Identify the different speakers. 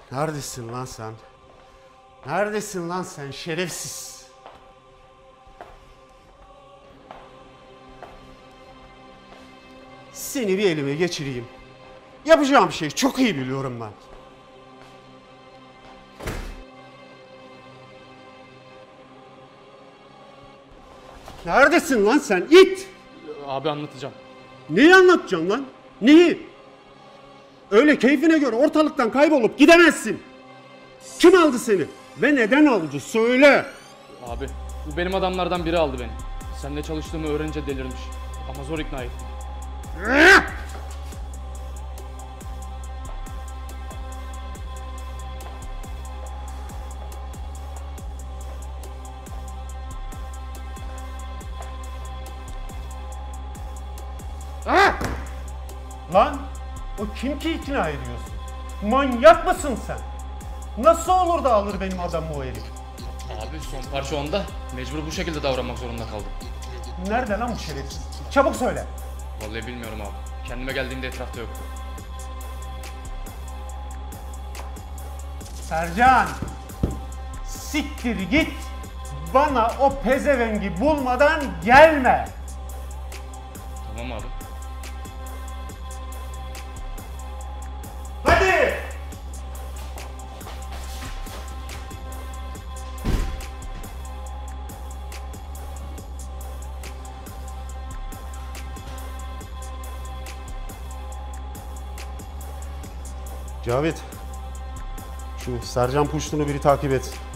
Speaker 1: Neredesin lan sen? Neredesin lan sen şerefsiz? Seni bir elime geçireyim. Yapacağım şeyi çok iyi biliyorum ben. Neredesin lan sen it?
Speaker 2: Abi anlatacağım.
Speaker 1: Neyi anlatacaksın lan? Neyi? Öyle keyfine göre ortalıktan kaybolup gidemezsin. Kim aldı seni? Ve neden aldı? Söyle.
Speaker 2: Abi bu benim adamlardan biri aldı beni. Seninle çalıştığımı öğrenince delirmiş. Ama zor ikna ettim.
Speaker 1: Lan o kim ki ikna ediyorsun? Manyak mısın sen? Nasıl olur da alır benim adamı o herif?
Speaker 2: Abi son parça onda. Mecbur bu şekilde davranmak zorunda kaldım.
Speaker 1: Nerede lan bu şerefsiz? Çabuk söyle.
Speaker 2: Vallahi bilmiyorum abi. Kendime geldiğimde etrafta yoktu.
Speaker 1: Sercan! Siktir git! Bana o pezevengi bulmadan gelme!
Speaker 2: Tamam abi.
Speaker 1: Hadi! Cavit, şu Sercan Puştun'u biri takip et.